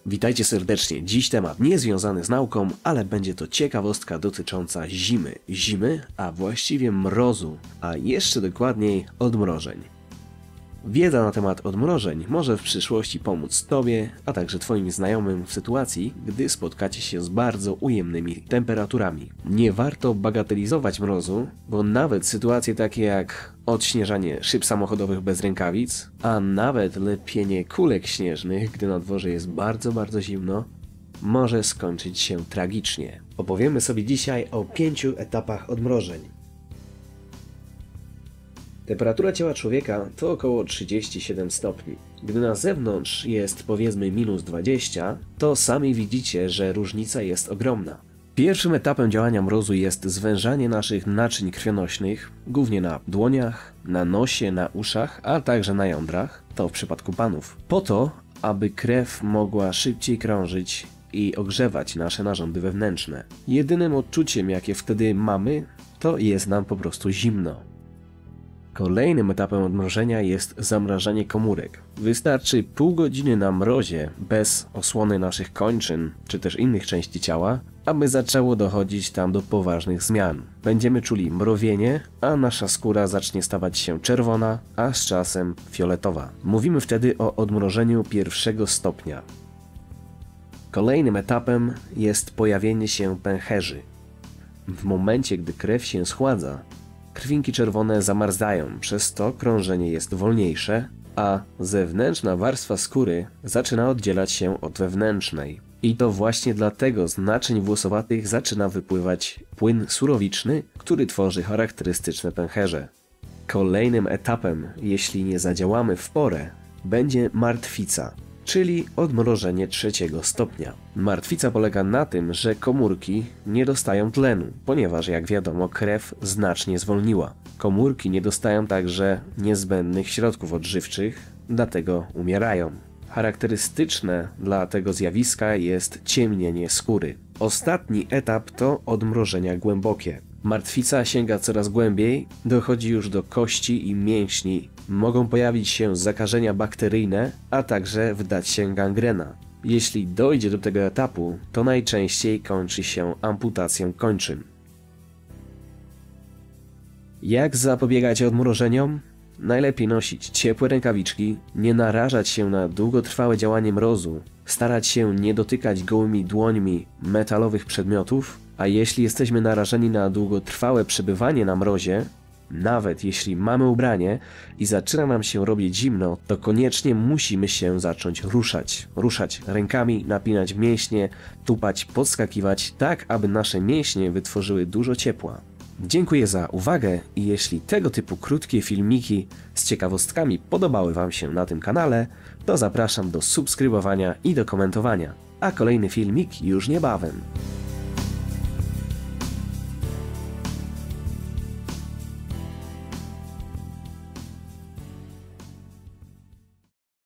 Witajcie serdecznie. Dziś temat niezwiązany z nauką, ale będzie to ciekawostka dotycząca zimy. Zimy, a właściwie mrozu, a jeszcze dokładniej odmrożeń. Wiedza na temat odmrożeń może w przyszłości pomóc Tobie, a także Twoim znajomym w sytuacji, gdy spotkacie się z bardzo ujemnymi temperaturami. Nie warto bagatelizować mrozu, bo nawet sytuacje takie jak odśnieżanie szyb samochodowych bez rękawic, a nawet lepienie kulek śnieżnych, gdy na dworze jest bardzo zimno, może skończyć się tragicznie. Opowiemy sobie dzisiaj o 5 etapach odmrożeń. Temperatura ciała człowieka to około 37 stopni. Gdy na zewnątrz jest powiedzmy minus 20, to sami widzicie, że różnica jest ogromna. Pierwszym etapem działania mrozu jest zwężanie naszych naczyń krwionośnych, głównie na dłoniach, na nosie, na uszach, a także na jądrach, to w przypadku panów, po to, aby krew mogła szybciej krążyć i ogrzewać nasze narządy wewnętrzne. Jedynym odczuciem, jakie wtedy mamy, to jest nam po prostu zimno. Kolejnym etapem odmrożenia jest zamrażanie komórek. Wystarczy pół godziny na mrozie, bez osłony naszych kończyn, czy też innych części ciała, aby zaczęło dochodzić tam do poważnych zmian. Będziemy czuli mrowienie, a nasza skóra zacznie stawać się czerwona, a z czasem fioletowa. Mówimy wtedy o odmrożeniu pierwszego stopnia. Kolejnym etapem jest pojawienie się pęcherzy. W momencie, gdy krew się schładza, krwinki czerwone zamarzają, przez to krążenie jest wolniejsze, a zewnętrzna warstwa skóry zaczyna oddzielać się od wewnętrznej. I to właśnie dlatego z naczyń włosowatych zaczyna wypływać płyn surowiczny, który tworzy charakterystyczne pęcherze. Kolejnym etapem, jeśli nie zadziałamy w porę, będzie martwica, czyli odmrożenie trzeciego stopnia. Martwica polega na tym, że komórki nie dostają tlenu, ponieważ jak wiadomo krew znacznie zwolniła. Komórki nie dostają także niezbędnych środków odżywczych, dlatego umierają. Charakterystyczne dla tego zjawiska jest ciemnienie skóry. Ostatni etap to odmrożenia głębokie. Martwica sięga coraz głębiej, dochodzi już do kości i mięśni. Mogą pojawić się zakażenia bakteryjne, a także wdać się gangrena. Jeśli dojdzie do tego etapu, to najczęściej kończy się amputacją kończyn. Jak zapobiegać odmrożeniom? Najlepiej nosić ciepłe rękawiczki, nie narażać się na długotrwałe działanie mrozu, starać się nie dotykać gołymi dłońmi metalowych przedmiotów, a jeśli jesteśmy narażeni na długotrwałe przebywanie na mrozie, nawet jeśli mamy ubranie i zaczyna nam się robić zimno, to koniecznie musimy się zacząć ruszać. Ruszać rękami, napinać mięśnie, tupać, podskakiwać, tak aby nasze mięśnie wytworzyły dużo ciepła. Dziękuję za uwagę i jeśli tego typu krótkie filmiki z ciekawostkami podobały Wam się na tym kanale, to zapraszam do subskrybowania i do komentowania, a kolejny filmik już niebawem.